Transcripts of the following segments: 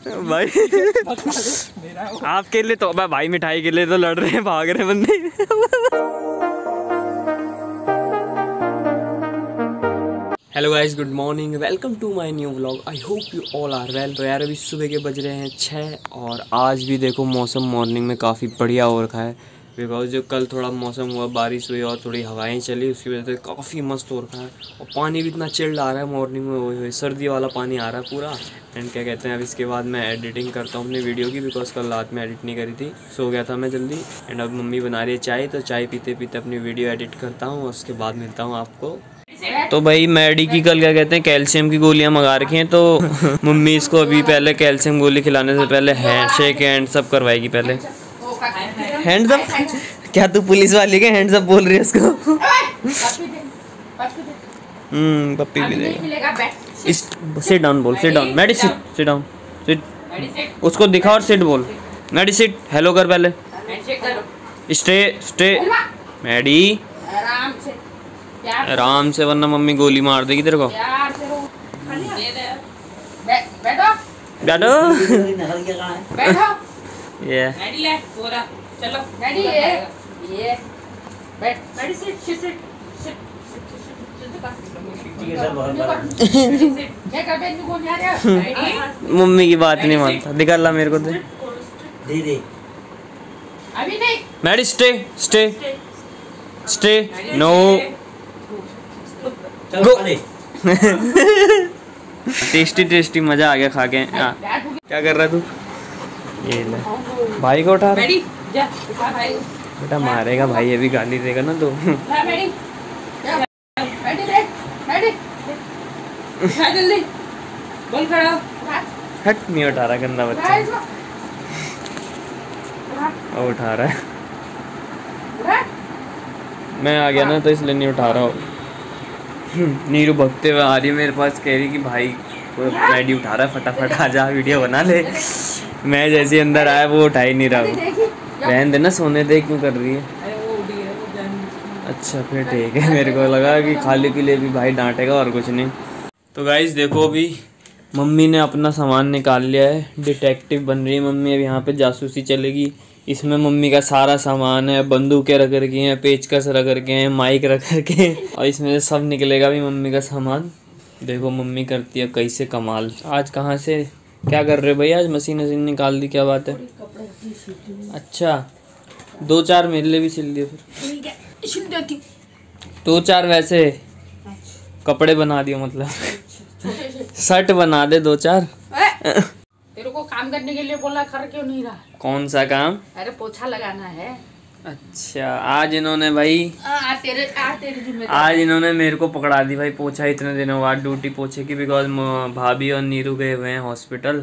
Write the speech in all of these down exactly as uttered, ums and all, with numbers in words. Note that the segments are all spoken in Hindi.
भाई आपके लिए तो भाई मिठाई के लिए तो लड़ रहे हैं, भाग रहे हैं बंदे। Hello guys, good morning, welcome to my new vlog. I hope you all are well. तो यार अभी सुबह के बज रहे हैं छः और आज भी देखो मौसम मॉर्निंग में काफ़ी बढ़िया हो रखा है। बिकॉज जो कल थोड़ा मौसम हुआ, बारिश हुई और थोड़ी हवाएं चली, उसकी वजह से काफ़ी मस्त हो रखा है। और पानी भी इतना चिल्ड आ रहा है मॉर्निंग में, वही सर्दी वाला पानी आ रहा है पूरा। एंड क्या कहते हैं, अब इसके बाद मैं एडिटिंग करता हूँ अपनी वीडियो की, बिकॉज कल रात में एडिट नहीं करी थी, सो गया था मैं जल्दी। एंड अब मम्मी बना रही है चाय, तो चाय पीते पीते अपनी वीडियो एडिट करता हूँ, उसके बाद मिलता हूँ आपको। तो भाई मैडी की कल क्या कहते हैं कैल्शियम की गोलियां मंगा रखी हैं, तो मम्मी इसको अभी पहले कैल्शियम गोली खिलाने से पहले हैंड शेक हैंड सब करवाएगी। पहले हैंड्स अप। क्या तू पुलिस वाली के हैंड्स अप बोल रही है उसको? हम्म पप्पी भी देगा। सिट डाउन बोल, sit down Maddy, sit sit down sit. उसको दिखा और सिट बोल। मैडी सिट, हेलो कर पहले। स्टे स्टे मैडी, आराम से वरना मम्मी गोली मार देगी तेरे को। बैठो बैठो। ये चलो ये ये बैठ बैठ सिट सिट सिट मम्मी की बात नहीं मानता, दिखा ला मेरे को दे दे दे अभी नहीं। Maddy stay stay stay no go. Tasty tasty मजा आ गया खा के। आ, क्या कर रहा तू? ये ले भाई को उठा रहा। बेटा मारेगा भाई, अभी गाली देगा ना तो। हट, नहीं उठा रहा गंदा बच्चा। वो उठा रहा है, मैं आ गया ना तो इसलिए नहीं उठा रहा हूँ। नीरू भगते हुए आ रही है मेरे पास, कह रही कि भाई वो मैडी उठा रहा है, फटाफट आ जा वीडियो बना ले। मैं जैसे अंदर आया वो उठा ही नहीं रहा। रहने देना, सोने दे, क्यों कर रही है? अच्छा फिर ठीक है, मेरे को लगा कि खाली के लिए भी भाई डांटेगा और कुछ नहीं। तो गाइस देखो अभी मम्मी ने अपना सामान निकाल लिया है, डिटेक्टिव बन रही है मम्मी। अब यहाँ पे जासूसी चलेगी। इसमें मम्मी का सारा सामान है, बंदूकें रख रखी हैं, पेचकस रख रखे हैं, माइक रख रखे हैं, और इसमें से सब निकलेगा भी मम्मी का सामान। देखो मम्मी करती है कैसे कमाल। आज कहाँ से क्या कर रहे हो भाई? आज मशीन वशीन निकाल दी, क्या बात है? अच्छा दो चार मेरे लिए भी सिल दिए फिर। दो चार वैसे कपड़े बना दियो, मतलब शर्ट बना दे दो चार। तेरे को काम करने के लिए बोला, कर क्यों नहीं रहा? कौन सा काम? अरे पोछा लगाना है। अच्छा आज इन्होंने भाई आ, तेरे आ, तेरे जिम्मेदारी आज इन्होंने मेरे को पकड़ा दी भाई पोछा इतने दिनों बाद ड्यूटी पोछे की। बिकॉज भाभी और नीरू गए हुए हैं हॉस्पिटल,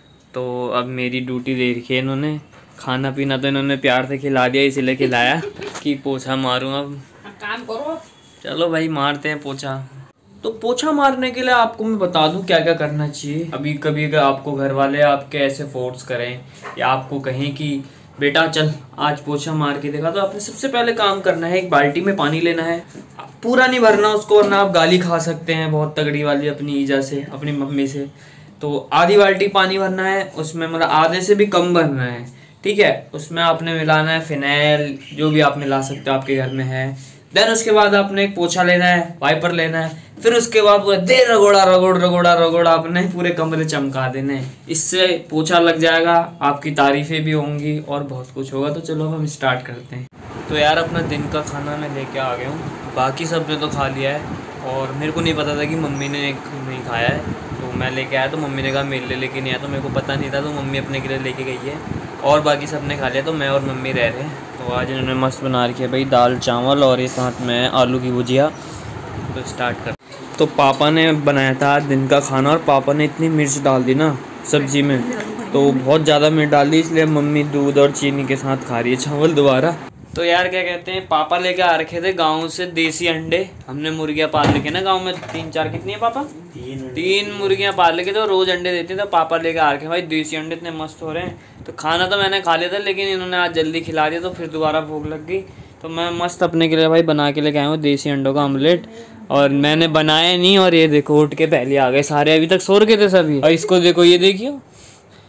तो अब मेरी ड्यूटी दे रखी है इन्होंने। खाना पीना तो इन्होंने प्यार से खिला दिया, इसीलिए खिलाया कि पोछा मारूँ अब। काम करो। चलो भाई मारते हैं पोछा। तो पोछा मारने के लिए आपको मैं बता दूं क्या क्या करना चाहिए। अभी कभी अगर आपको घर वाले आपके ऐसे फोर्स करें या आपको कहें कि बेटा चल आज पोछा मार के देखा, तो आपने सबसे पहले काम करना है, एक बाल्टी में पानी लेना है, पूरा नहीं भरना उसको वरना आप गाली खा सकते हैं बहुत तगड़ी वाली अपनी ईजा से, अपनी मम्मी से। तो आधी बाल्टी पानी भरना है, उसमें मतलब आधे से भी कम भरना है, ठीक है। उसमें आपने मिलाना है फिनाइल, जो भी आप मिला सकते हो आपके घर में है। देन उसके बाद आपने एक पोछा लेना है, वाइपर लेना है, फिर उसके बाद पूरा देर रगोड़ा रगोड़ रगोड़ा रगोड़ा आपने पूरे कमरे चमका देने। इससे पोछा लग जाएगा, आपकी तारीफें भी होंगी और बहुत कुछ होगा। तो चलो हम स्टार्ट करते हैं। तो यार अपना दिन का खाना मैं लेके आ गया हूँ, बाकी सब ने तो खा लिया है और मेरे को नहीं पता था कि मम्मी ने नहीं खाया है, तो मैं लेके आया। तो मम्मी ने कहा मेरे लिए लेके नहीं आया, तो मेरे को पता नहीं था, तो मम्मी अपने के लिए लेके गई है और बाकी सब ने खा लिया। तो मैं और मम्मी रह रहे हैं। तो आज इन्होंने मस्त बना रखी है भाई दाल चावल और ये साथ में आलू की भुजिया। तो स्टार्ट कर। तो पापा ने बनाया था दिन का खाना और पापा ने इतनी मिर्च डाल दी ना सब्जी में, तो बहुत ज़्यादा मिर्च डाल दी, इसलिए मम्मी दूध और चीनी के साथ खा रही है चावल दोबारा। तो यार क्या कहते हैं, पापा लेके आ रखे थे गांव से देसी अंडे। हमने मुर्गियाँ पाल रखे ना गांव में, तीन चार, कितनी है पापा? तीन तीन मुर्गियाँ पाल रखे थे, तो रोज अंडे देते थे। पापा लेके आ रखे भाई देसी अंडे, इतने मस्त हो रहे हैं। तो खाना तो मैंने खा लिया था, लेकिन इन्होंने आज जल्दी खिला दिया, तो फिर दोबारा भूख लग गई। तो मैं मस्त अपने के लिए भाई बना के लेके आया हूँ देसी अंडों का ऑमलेट, और मैंने बनाया नहीं। और ये देखो उठ के पहले आ गए सारे, अभी तक सो रखे थे सभी। और इसको देखो, ये देखियो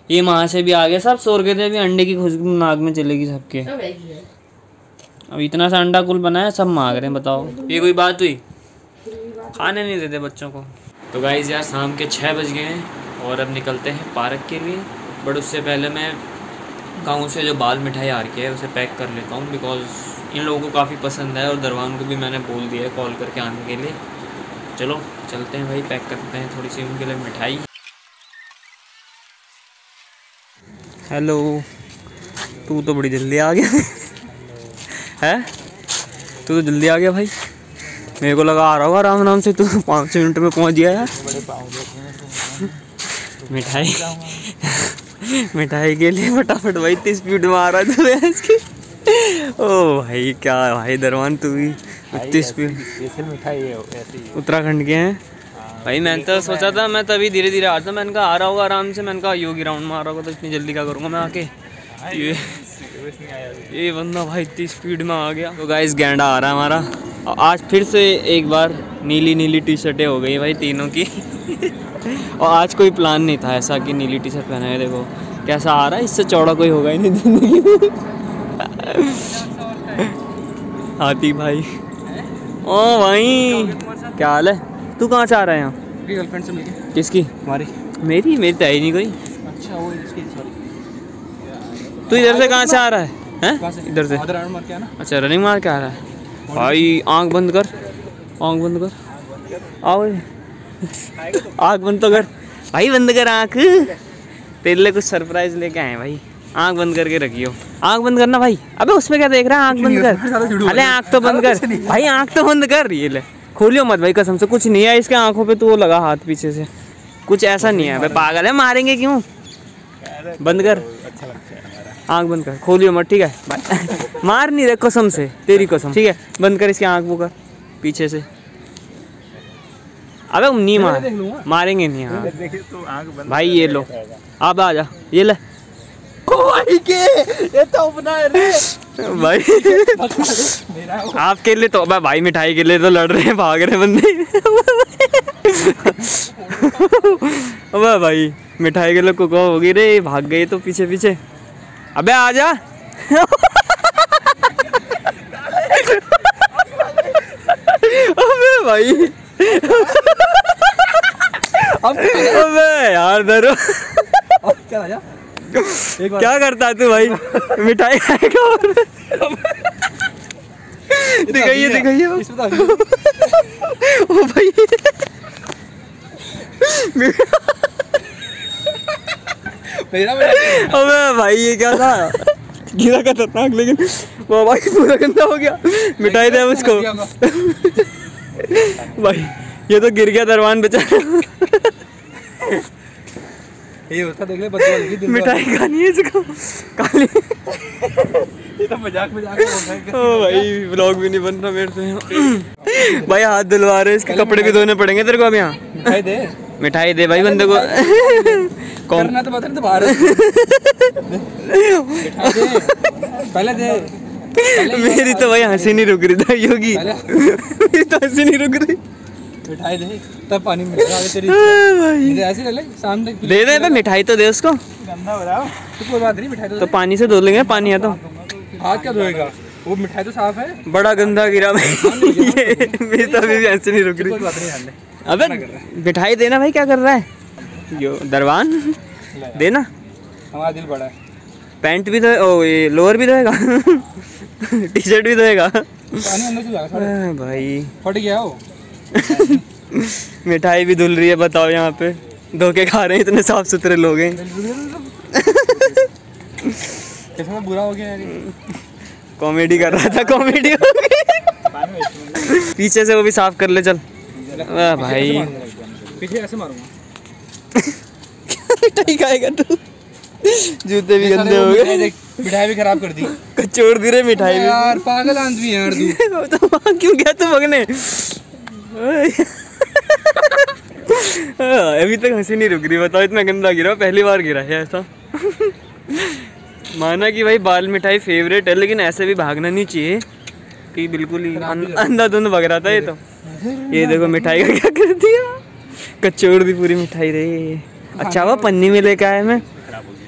ये वहाँ से भी आ गए, सब सो रहे थे, अभी अंडे की खुशबू नाक में चलेगी सबके। अब इतना सा अंडा कुल बनाया, सब मांग रहे हैं, बताओ ये कोई बात हुई? खाने नहीं देते बच्चों को। तो गाइस यार शाम के छः बज गए हैं और अब निकलते हैं पार्क के लिए। बट उससे पहले मैं गाँव से जो बाल मिठाई आ रही है उसे पैक कर लेता हूँ, बिकॉज इन लोगों को काफ़ी पसंद है और दरवान को भी मैंने बोल दिया है कॉल करके आने के लिए। चलो चलते हैं भाई, पैक करते हैं थोड़ी सी उनके लिए मिठाई। हेलो, तू तो बड़ी जल्दी आ गया है, तू तो जल्दी आ गया भाई। मेरे को लगा आ रहा होगा आराम आराम से, तू पाँच छः मिनट में पहुंच गया यार। मिठाई मिठाई के लिए फटाफट भाई इतनी स्पीड में आ रहा था यार इसकी। ओ भाई क्या भाई दरवान, तू भी इतनी स्पीड। मिठाई है उत्तराखंड के हैं भाई। मैं तो सोचा था, मैं तभी धीरे धीरे आ था, मैंने कहा आ रहा होगा आराम से, मैंने कहा योगी राउंड में आ रहा होगा तो इतनी जल्दी क्या करूँगा मैं आके। ये ये बंदा भाई इतनी स्पीड में आ गया। तो गाइस गैंडा आ रहा है हमारा, और आज फिर से एक बार नीली नीली टी शर्टें हो गई भाई तीनों की। और आज कोई प्लान नहीं था ऐसा कि नीली टी शर्ट पहना है। देखो कैसा आ रहा है, इससे चौड़ा कोई होगा ही नहीं जिंदगी में। हाथी भाई, ओ भाई क्या हाल है? तू कहाँ से आ रहा है यहाँ? गर्लफ्रेंड से मिलके। किसकी? हमारी। मेरी मेरी तो है ही नहीं कोई। अच्छा वो इसकी, सॉरी। तू इधर से कहाँ से आ रहा है? हैं? इधर से। राउंड मार के आना। अच्छा रनिंग मार के आ रहा है भाई। आँख बंद कर, आँख बंद कर, आओ आँख बंद तो कर भाई, बंद कर आँख। तेरे लिए कुछ सरप्राइज लेके आए भाई, आँख बंद करके रखियो। आँख बंद करना भाई। अबे उसमें क्या देख रहा है, आँख बंद कर। अरे आँख तो बंद कर भाई, आँख तो बंद कर। ये ले, खोलियो मत भाई कसम से, कुछ नहीं है इसके आँखों पे। तो वो लगा हाथ पीछे से, कुछ ऐसा नहीं है भाई, पागल है, मारेंगे क्यों? बंद कर, आँख बंद कर, खोलियो मत ठीक है। मार नहीं रहे कसम से, तेरी कसम, ठीक है? बंद कर इसकी आँख वो कर पीछे से। अबे नहीं मार, मारेंगे नहीं। हाँ भाई ये लो, अब आ जा, ये ले भाई के ये तो अपना है रे भाई। आपके लिए तो भाई, मिठाई के लिए तो लड़ रहे हैं, भाग रहे बंदे। अबे भाई मिठाई के लिए कुको होगी रे, भाग गए तो पीछे पीछे। अबे आ जा। अबे भाई अबे यार डरो। चल आजा। क्या करता है तू भाई? मिठाई खाएगा और दिखाइए दिखाइए ओ भाई। अबे भाई ये क्या था? गिरा खतरनाक, लेकिन वो भाई पूरा गंदा हो गया। मिठाई दे उसको भाई, ये तो गिर गया दरवान बेचारा। ये उसका देख ले, बदला लगी। मिठाई खानी है इसको काली। ये तो मजाक मजाक में बोल रहा है। ओ भाई व्लॉग भी नहीं बन रहा मेरे से। भाई हाथ धुलवा रहे, इसके कपड़े भी धोने पड़ेंगे तेरे को अब यहाँ। मिठाई दे, मिठाई दे भाई बंदे को। कौन करना तो बता रहे तो बाहर मिठाई दे, पहले दे। मेरी तो भाई हंसी नहीं रुक रही था योगी, मेरी तो हंसी नहीं रुक रही। मिठाई दे तब पानी मिलेगा आगे तेरी। भाई ऐसे ले ले, सामने दे दे भाई, मिठाई तो दे उसको। गंदा हो रहा है तो कोई बात नहीं, मिठाई तो तो पानी से धो लेंगे, पानी है तो। हाथ क्या धोएगा? वो मिठाई तो साफ है। बड़ा गंदा गिरा भाई। ये मेरी तो अभी भी हंसी नहीं रुक कोई रही। बात नहीं, हाल ले। अबे मिठाई देना भाई, क्या कर रहा है यो दरवान? देना। हमारा दिल बड़ा है। पैंट भी धोए, ओ ये लोअर भी धोएगा, टी शर्ट भी धोएगा। पानी अंदर चला गया भाई, फट गया वो। मिठाई भी धुल रही है, बताओ यहाँ पे धोके खा रहे हैं, इतने साफ सुथरे लोग हैं। कैसा बुरा हो गया यार। कॉमेडी कर रहा था, कॉमेडी हो गई। पीछे से वो भी साफ कर ले चल। वाह भाई पीछे ऐसे मारूंगा। मिठाई खाएगा तू? जूते भी गंदे हो गए, मिठाई भी खराब कर दी, कचोड़ दी रे मिठाई भी। यार पागल आदमी है यार तू। तो वहाँ क्यों गया तू भगने? अभी तक हंसी नहीं रुक रही, बताओ इतना गंदा गिरा, पहली बार गिरा है ऐसा। माना कि भाई बाल मिठाई फेवरेट है, लेकिन ऐसे भी भागना नहीं चाहिए कि बिल्कुल ही अंधाधुंध भग रहा था ये तो। ये देखो मिठाई का क्या कर दिया, कचोड़ दी पूरी मिठाई रे। अच्छा वो पन्नी में लेके आया मैं।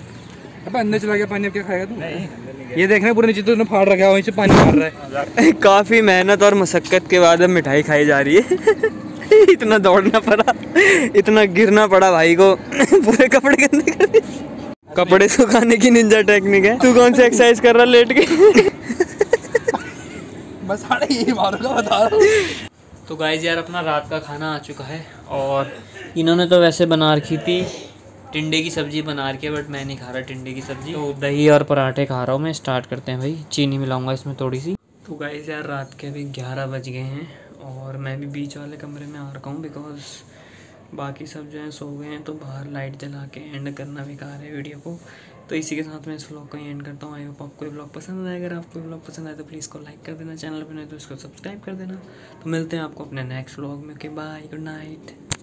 अबे अंदर चला गया पानी, अब क्या खाएगा तू? ये देखना पूरे नीचे तो फाड़ रखा है, वहीं से पानी मार रहा है। काफ़ी मेहनत और मशक्क़त के बाद अब मिठाई खाई जा रही है। इतना दौड़ना पड़ा, इतना गिरना पड़ा भाई को, पूरे कपड़े गंदे कर दिए। कपड़े सुखाने की निंजा टेक्निक है। तू कौन सी एक्सरसाइज कर रहा लेट के? बस साढ़े यही मारूंगा, बता रहा हूँ। तो गाइस यार अपना रात का खाना आ चुका है और इन्होंने तो वैसे बना रखी थी, टिंडे की सब्ज़ी बना रखी है, बट मैं नहीं खा रहा टिंडे की सब्ज़ी। तो दही और पराठे खा रहा हूँ मैं। स्टार्ट करते हैं भाई, चीनी मिलाऊंगा इसमें थोड़ी सी। तो गाइस यार रात के अभी ग्यारह बज गए हैं और मैं भी बीच वाले कमरे में आ रखा हूँ, बिकॉज बाकी सब जो है सो गए हैं, तो बाहर लाइट जला के एंड करना बेकार है वीडियो को। तो इसी के साथ मैं इस व्लॉग को एंड करता हूँ। आई होप आपको ये व्लॉग पसंद आए। अगर आपको व्लॉग पसंद आए तो प्लीज़ को लाइक कर देना, चैनल पर नहीं तो इसको सब्सक्राइब कर देना। तो मिलते हैं आपको अपने नेक्स्ट व्लॉग में। Okay bye, good night.